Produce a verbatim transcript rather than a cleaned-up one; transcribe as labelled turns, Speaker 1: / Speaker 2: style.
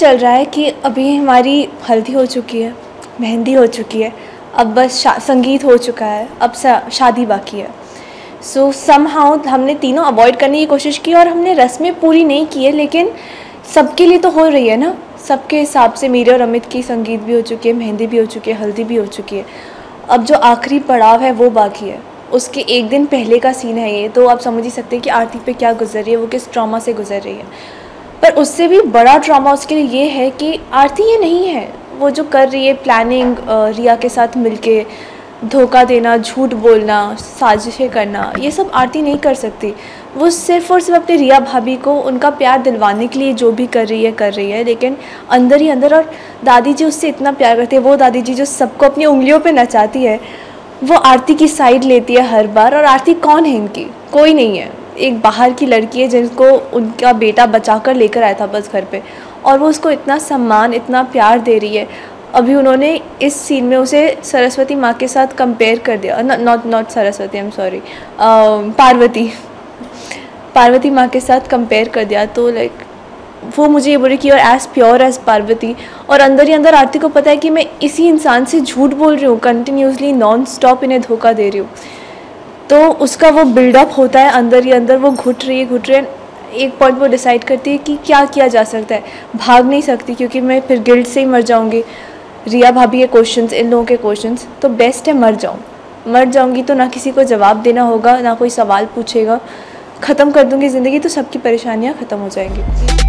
Speaker 1: चल रहा है कि अभी हमारी हल्दी हो चुकी है, मेहंदी हो चुकी है, अब बस संगीत हो चुका है, अब शादी बाकी है। सो समहाउ हमने तीनों अवॉइड करने की कोशिश की और हमने रस्में पूरी नहीं की है, लेकिन सबके लिए तो हो रही है ना, सबके हिसाब से। मेरे और अमित की संगीत भी हो चुकी है, मेहंदी भी हो चुकी है, हल्दी भी हो चुकी है। अब जो आखिरी पड़ाव है वो बाकी है, उसके एक दिन पहले का सीन है ये। तो आप समझ ही सकते हैं कि आरती पे क्या गुजर रही है, वो किस ट्रॉमा से गुजर रही है। पर उससे भी बड़ा ट्रॉमा उसके लिए ये है कि आरती ये नहीं है, वो जो कर रही है प्लानिंग, रिया के साथ मिलके धोखा देना, झूठ बोलना, साजिशें करना, ये सब आरती नहीं कर सकती। वो सिर्फ़ और सिर्फ अपनी रिया भाभी को उनका प्यार दिलवाने के लिए जो भी कर रही है कर रही है, लेकिन अंदर ही अंदर। और दादी जी उससे इतना प्यार करती है, वो दादी जी जो सबको अपनी उंगलियों पे नचाती है, वो आरती की साइड लेती है हर बार। और आरती कौन है इनकी? कोई नहीं है, एक बाहर की लड़की है जिनको उनका बेटा बचा कर लेकर आया था बस घर पे, और वो उसको इतना सम्मान, इतना प्यार दे रही है। अभी उन्होंने इस सीन में उसे सरस्वती माँ के साथ कंपेयर कर दिया, not not Saraswati, I am sorry, Parvati Parvati माँ के साथ कंपेयर कर दिया। तो लाइक वो मुझे ये बोली कि और एज़ प्योर एज़ पार्वती, और अंदर ही अंदर आरती को पता है कि मैं इसी इंसान से झूठ बोल रही हूँ, कंटिन्यूसली नॉन स्टॉप इन्हें धोखा दे रही हूँ। तो उसका वो बिल्डअप होता है अंदर ही अंदर, वो घुट रही है घुट रही है। एक पॉइंट वो डिसाइड करती है कि क्या किया जा सकता है। भाग नहीं सकती क्योंकि मैं फिर गिल्ट से ही मर जाऊँगी, रिया भाभी के क्वेश्चंस, इन लोगों के क्वेश्चंस, तो बेस्ट है मर जाऊँ। मर जाऊँगी तो ना किसी को जवाब देना होगा, ना कोई सवाल पूछेगा, ख़त्म कर दूँगी ज़िंदगी, तो सबकी परेशानियाँ ख़त्म हो जाएंगी।